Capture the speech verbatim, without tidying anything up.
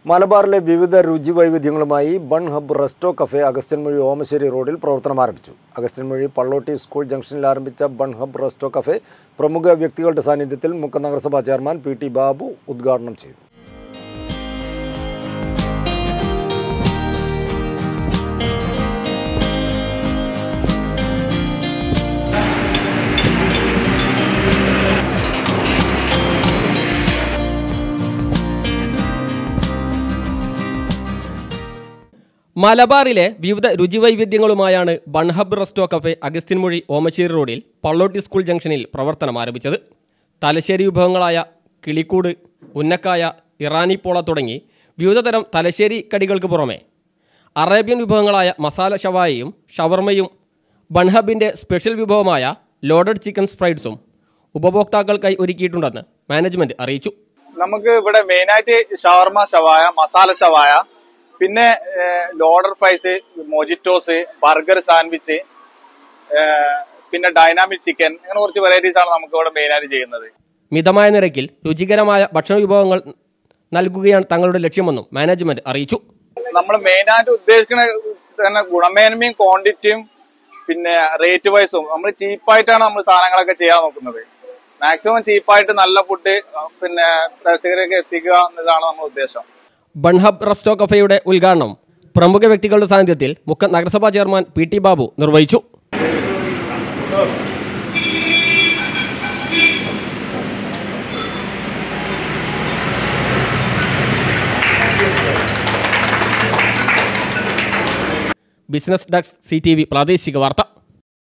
മലബാറിലെ വിവിധ രുചി വൈവിധ്യങ്ങളുമായി bun hub resto cafe Agasthyanmuzhi Omassery റോഡിൽ പ്രവർത്തനം ആരംഭിച്ചു. അഗസ്ത്യൻമൊഴി പള്ളോട്ടി സ്കൂൾ ജംഗ്ഷനിൽ ആരംഭിച്ച ബൺ ഹബ് റെസ്റ്റോ കഫേ പ്രമുഖ വ്യക്തികളുടെ സാന്നിധ്യത്തിൽ മുക്കം നഗരസഭാ ചെയർമാൻ പി ടി ബാബു ഉദ്ഘാടനം ചെയ്തു. മലബാറിലെ വിവിധ രുചിവൈവിധ്യങ്ങളുമായാണ് bun hub resto cafe Agasthyanmuzhi Omassery റോഡിൽ പള്ളോട്ടി സ്കൂൾ ജംഗ്ഷനിൽ പ്രവർത്തനം ആരംഭിച്ചത്. തലശ്ശേരി വിഭവങ്ങളായ കിളിക്കൂട്, ഉന്നക്കായ, ഇറാനി പോള തുടങ്ങി വിവിധതരം തലശ്ശേരി കടികൾക്ക് പുറമെ അറേബ്യൻ വിഭവങ്ങളായ മസാല ഷവായയും ഷവർമയും ബൺ ഹബിൻ്റെ സ്പെഷ്യൽ വിഭവമായ ലോഡഡ് ചിക്കൻ ഫ്രൈഡ്സും ഉപഭോക്താക്കൾക്കായി ഒരുക്കിയിട്ടുണ്ടെന്ന് മാനേജ്മെൻറ്റ് അറിയിച്ചു. നമുക്ക് ഇവിടെ മെയിനായിട്ട് ഷവർമ ഷവായ, മസാല ഷവായ, പിന്നെ loader fries, mojitos, burger sandwich, പിന്നെ ഡൈനാമിക് ചിക്കൻ, അങ്ങനെ കുറച്ച് വെറൈറ്റീസ് ആണ് നമുക്ക് ഇവിടെ മെയിനായിട്ട് ചെയ്യുന്നത്. മിതമായ നിരക്കിൽ രുചികരമായ ഭക്ഷണ വിഭവങ്ങൾ നൽകുകയാണ് തങ്ങളുടെ ലക്ഷ്യമെന്നും മാനേജ്മെന്റ് അറിയിച്ചു. നമ്മൾ മെയിനായിട്ട് ഉദ്ദേശിക്കുന്ന തന്നെ ഗുണമേന്മയും ക്വാണ്ടിറ്റിയും പിന്നെ റേറ്റ് വൈസും നമ്മൾ ചീപ്പായിട്ടാണ് നമ്മൾ സാധനങ്ങളൊക്കെ ചെയ്യാൻ നോക്കുന്നത്. മാക്സിമം ചീപ്പായിട്ട് നല്ല ഫുഡ് പിന്നെ പ്രേക്ഷകരേക്ക് എത്തിക്കുക എന്നതാണ് നമ്മുടെ ഉദ്ദേശം. ബൺ ഹബ് റെസ്റ്റോ കഫേയുടെ ഉദ്ഘാടനം പ്രമുഖ വ്യക്തികളുടെ സാന്നിധ്യത്തിൽ മുക്കം നഗരസഭാ ചെയർമാൻ പി ടി ബാബു നിർവഹിച്ചു. Business desk C T V പ്രാദേശിക വാർത്ത.